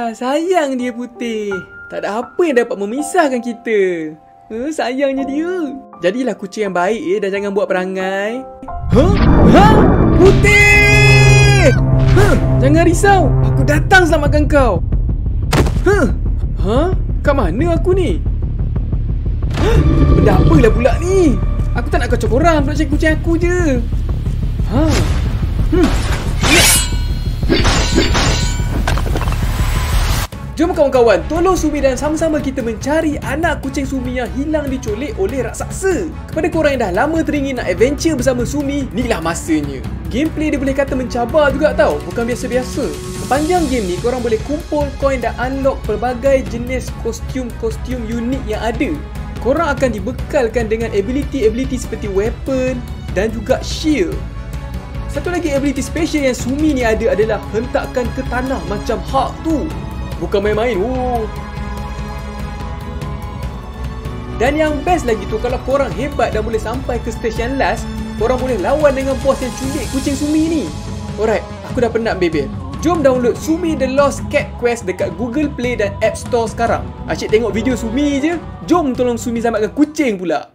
sayang dia putih. Tak ada apa yang dapat memisahkan kita. Sayangnya dia. Jadilah kucing yang baik dan jangan buat perangai. Putih! Jangan risau. Aku datang selamatkan kau. Kat mana aku ni? Benda apalah pula ni? Aku tak nak kacau korang untuk cari kucing aku je. Jom kawan-kawan, tolong Sumi dan sama-sama kita mencari anak kucing Sumi yang hilang diculik oleh raksasa. Kepada korang yang dah lama teringin nak adventure bersama Sumi, inilah masanya. Gameplay dia boleh kata mencabar juga tau, bukan biasa-biasa. Sepanjang game ni, korang boleh kumpul koin dan unlock pelbagai jenis kostum-kostum unik yang ada. Korang akan dibekalkan dengan ability-ability seperti weapon dan juga shield. Satu lagi ability special yang Sumi ni ada adalah hentakkan ke tanah macam Hulk tu. Bukan main-main. Dan yang best lagi tu, kalau korang hebat dan boleh sampai ke station last, korang boleh lawan dengan bos yang culik kucing Sumi ni. Alright, aku dah penat bebel. Jom download Sumi The Lost Cat Quest dekat Google Play dan App Store sekarang. Asyik tengok video Sumi je. Jom tolong Sumi selamatkan kucing pula.